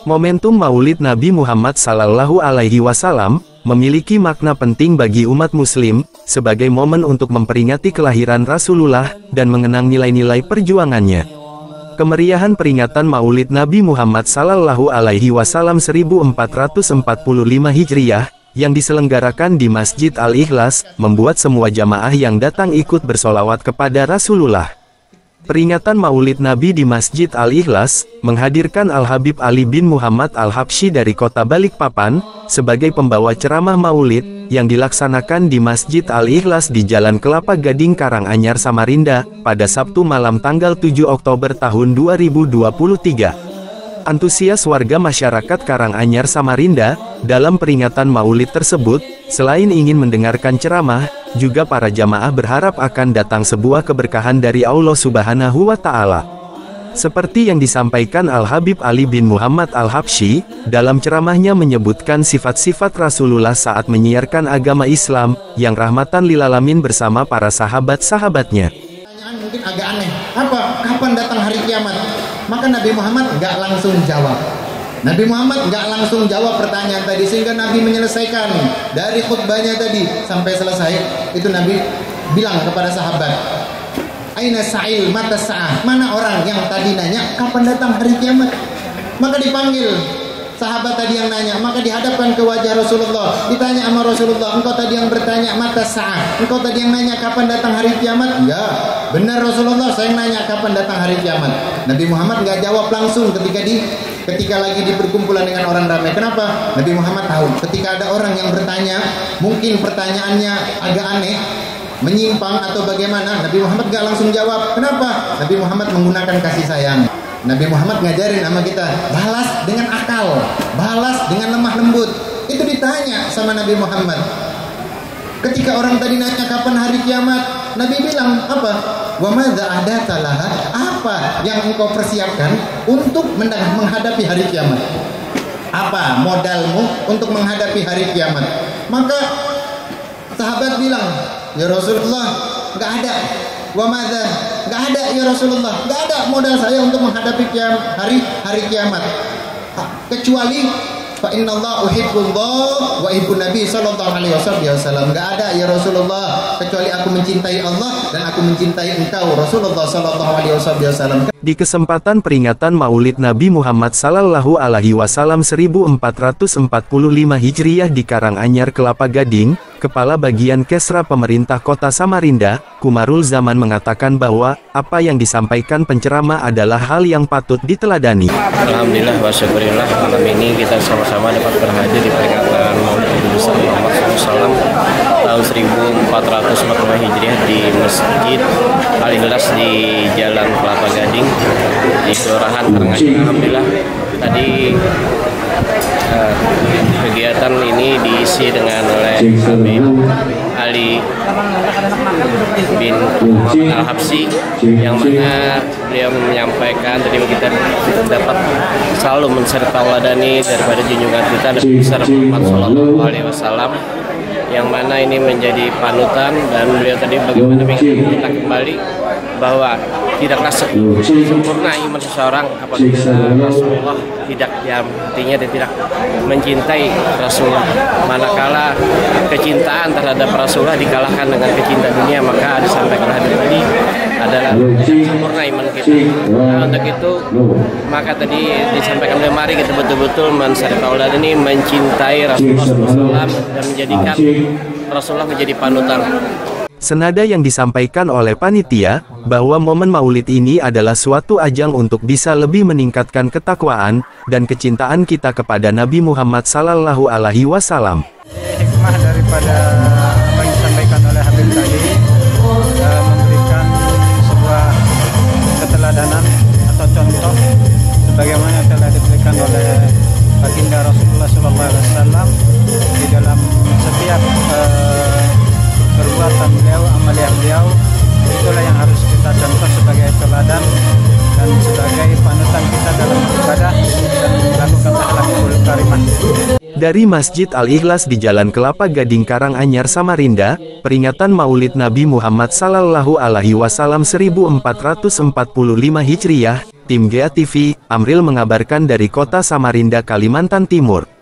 Momentum Maulid Nabi Muhammad Sallallahu Alaihi Wasallam memiliki makna penting bagi umat Muslim, sebagai momen untuk memperingati kelahiran Rasulullah dan mengenang nilai-nilai perjuangannya. Kemeriahan peringatan Maulid Nabi Muhammad Sallallahu Alaihi Wasallam 1445 Hijriah yang diselenggarakan di Masjid Al-Ikhlas membuat semua jamaah yang datang ikut bersolawat kepada Rasulullah. Peringatan Maulid Nabi di Masjid Al-Ikhlas menghadirkan Al-Habib Ali bin Muhammad Al-Habsyi dari kota Balikpapan sebagai pembawa ceramah Maulid yang dilaksanakan di Masjid Al-Ikhlas di Jalan Kelapa Gading Karanganyar Samarinda pada Sabtu malam tanggal 7 Oktober tahun 2023. Antusias warga masyarakat Karanganyar Samarinda dalam peringatan Maulid tersebut, selain ingin mendengarkan ceramah, juga para jamaah berharap akan datang sebuah keberkahan dari Allah Subhanahu wa Ta'ala. Seperti yang disampaikan Al-Habib Ali bin Muhammad Al-Habsyi dalam ceramahnya, menyebutkan sifat-sifat Rasulullah saat menyiarkan agama Islam yang rahmatan lil alamin bersama para sahabat-sahabatnya. Mungkin agak aneh, apa? Kapan datang hari kiamat? Maka Nabi Muhammad nggak langsung jawab. Nabi Muhammad nggak langsung jawab pertanyaan tadi, sehingga Nabi menyelesaikan dari khutbahnya tadi sampai selesai. Itu Nabi bilang kepada sahabat, Aina sa'il mata sa'ah, mana orang yang tadi nanya kapan datang hari kiamat? Maka dipanggil sahabat tadi yang nanya, maka dihadapkan ke wajah Rasulullah, ditanya sama Rasulullah, engkau tadi yang bertanya mata sa'ah, engkau tadi yang nanya kapan datang hari kiamat? Ya, benar Rasulullah, saya yang nanya kapan datang hari kiamat. Nabi Muhammad nggak jawab langsung ketika lagi di perkumpulan dengan orang ramai. Kenapa? Nabi Muhammad tahu ketika ada orang yang bertanya, mungkin pertanyaannya agak aneh, menyimpang atau bagaimana, Nabi Muhammad nggak langsung jawab. Kenapa? Nabi Muhammad menggunakan kasih sayang. Nabi Muhammad ngajarin sama kita, balas dengan akal, balas dengan lemah lembut. Itu ditanya sama Nabi Muhammad. Ketika orang tadi nanya kapan hari kiamat, Nabi bilang apa? Wa madza ahdata laha? Apa yang engkau persiapkan untuk menghadapi hari kiamat? Apa modalmu untuk menghadapi hari kiamat? Maka sahabat bilang, ya Rasulullah, enggak ada. Wa madza? Enggak ada ya Rasulullah. Enggak ada modal saya untuk menghadapi hari kiamat. Kecuali fa innallaha uhibbullah wa ibbun nabi sallallahu alaihi wasallam. Enggak ada ya Rasulullah kecuali aku mencintai Allah dan aku mencintai engkau Rasulullah sallallahu alaihi wasallam. Di kesempatan peringatan Maulid Nabi Muhammad Sallallahu Alaihi Wasallam 1445 Hijriah di Karanganyar Kelapa Gading, Kepala Bagian Kesra Pemerintah Kota Samarinda, Kumarul Zaman mengatakan bahwa apa yang disampaikan penceramah adalah hal yang patut diteladani. Alhamdulillah wa syukurillah, malam ini kita sama-sama dapat berhadir di peringatan Maulid Nabi Muhammad SAW tahun 1445 Hijriah di Masjid Al-Ikhlas di Jalan Kelapa Gading di Kelurahan Karanganyar. Alhamdulillah tadi kegiatan ini diisi dengan oleh Habib Ali bin Muhammad Al-Habsyi, yang mana beliau menyampaikan tadi kita dapat selalu mensertauladani daripada junjungan kita Nabi besar Muhammad Sallallahu Alaihi Wasallam, yang mana ini menjadi panutan, dan beliau tadi bagaimana mengingatkan kita kembali bahwa tidaklah sempurna iman seseorang apabila Rasulullah tidak, ya artinya dia tidak mencintai Rasulullah. Manakala kecintaan terhadap Rasulullah dikalahkan dengan kecintaan dunia, maka disampaikan hadis tadi adalah sempurna iman kita. Nah, untuk itu maka tadi disampaikan oleh, mari kita betul-betul ini mencintai Rasulullah SAW dan menjadikan Rasulullah menjadi panutan. Senada yang disampaikan oleh panitia, bahwa momen Maulid ini adalah suatu ajang untuk bisa lebih meningkatkan ketakwaan dan kecintaan kita kepada Nabi Muhammad Sallallahu Alaihi Wasallam. Hikmah daripada apa yang disampaikan oleh Habib tadi, memberikan sebuah keteladanan atau contoh sebagaimana yang telah diberikan oleh baginda Rasulullah SAW di dalam setiap perbuatan beliau, amalia beliau. Itulah yang harus kita contoh sebagai teladan dan sebagai panutan kita dalam beribadah dan melakukan akhlakul karimah. Dari Masjid Al-Ikhlas di Jalan Kelapa Gading Karanganyar Samarinda, peringatan Maulid Nabi Muhammad Sallallahu Alaihi Wasallam 1445 Hijriah Tim GA TV, Amril mengabarkan dari kota Samarinda, Kalimantan Timur.